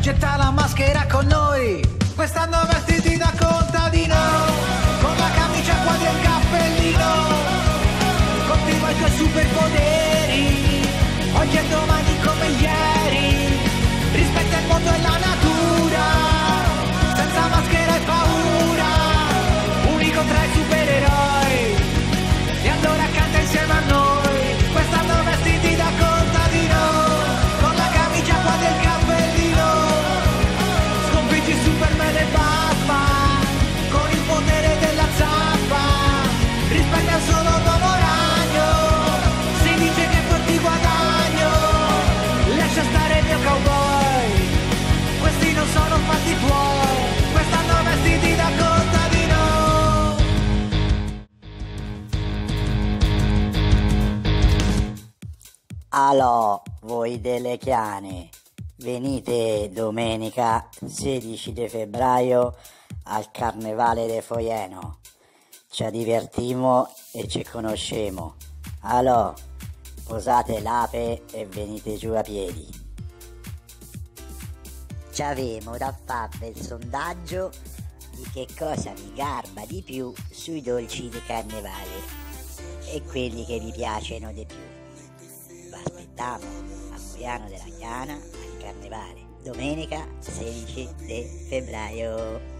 getta la maschera con noi, quest'anno vestiti da contadino, con la camicia quasi e il cappellino, coltiva i tuoi superpoteri, oggi e domani come ieri, rispetta il mondo e la natura, senza maschera e paura, unico tra i supereroi, e allora canta insieme a noi, quest'anno vestiti da contadino, con la camicia quasi e il cappellino, sconfiggi Superman e Batman, con il potere della zappa, rispetta il solo nuovo ragno, si dice che porti guadagno, lascia stare il mio cowboy, questi non sono fatti tuoi, quest'anno vestiti da contadino. Alò, voi delle Chiane, venite domenica 16 di febbraio al Carnevale de Foieno. Ci divertimo e ci conoscemo. Alò, posate l'ape e venite giù a piedi. Ci avemo da fare il sondaggio di che cosa vi garba di più sui dolci di carnevale e quelli che vi piacciono di più. Vi aspettiamo a Foiano della Chiana al Carnevale, domenica 16 di febbraio.